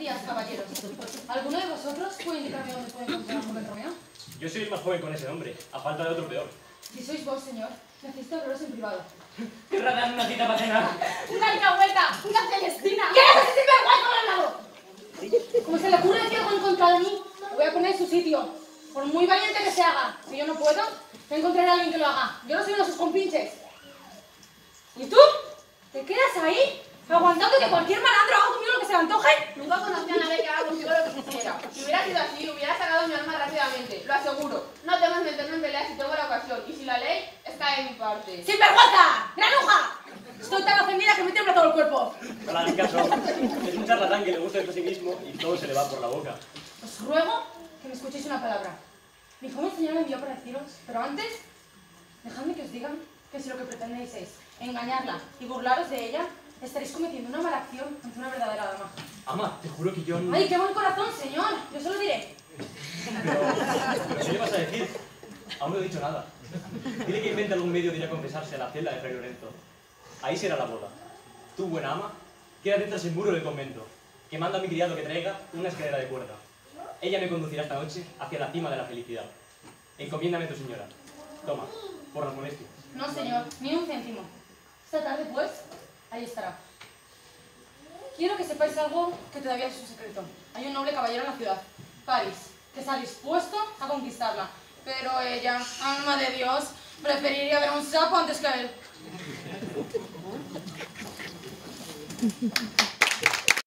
días, caballeros. ¿Alguno de vosotros puede indicarme dónde puede encontrar a joven Romeo? Yo soy el más joven con ese nombre, a falta de otro peor. Si sois vos, señor, necesito hablaros en privado. ¿Querrá darme una cita para cenar? ¡Una alcahueta! ¡Una celestina! ¿Qué es ese sinvergüenza al lado? Como se le ocurre decir algo en contra de mí, lo voy a poner en su sitio. Por muy valiente que se haga, si yo no puedo, encontraré a alguien que lo haga. Yo no soy uno de sus compinches. ¿Y tú? ¿Te quedas ahí? ¿Aguantando que cualquier malandro haga conmigo lo que se le antoje? Nunca conocí a nadie que haga contigo lo que quisiera. Si hubiera sido así, hubiera sacado mi arma rápidamente, lo aseguro. No temas meterme en peleas si tengo la ocasión, y si la ley está de mi parte. ¡Sinvergüenza! ¡Granuja! Estoy tan ofendida que me tiembla todo el cuerpo. No le hagas caso. Es un charlatán que le gusta de sí mismo y todo se le va por la boca. Os ruego que me escuchéis una palabra. Mi joven señora me envió para deciros, pero antes, dejadme que os diga que si lo que pretendéis es engañarla y burlaros de ella, estaréis cometiendo una mala acción ante una verdadera dama. Ama, te juro que yo no... ¡Ay, qué buen corazón, señor! Yo se lo diré. Pero ¿qué le vas a decir? Aún no he dicho nada. Dile que invente algún medio de ir a confesarse a la celda de Fray Lorenzo. Ahí será la boda. Tú, buena ama, quédate tras el muro del convento, que manda a mi criado que traiga una escalera de cuerda. Ella me conducirá esta noche hacia la cima de la felicidad. Encomiéndame a tu señora. Toma, por las molestias. No, señor, ni un céntimo. Esta tarde, pues, ahí estará. Quiero que sepáis algo que todavía es un secreto. Hay un noble caballero en la ciudad, París, que está dispuesto a conquistarla. Pero ella, alma de Dios, preferiría ver a un sapo antes que a él.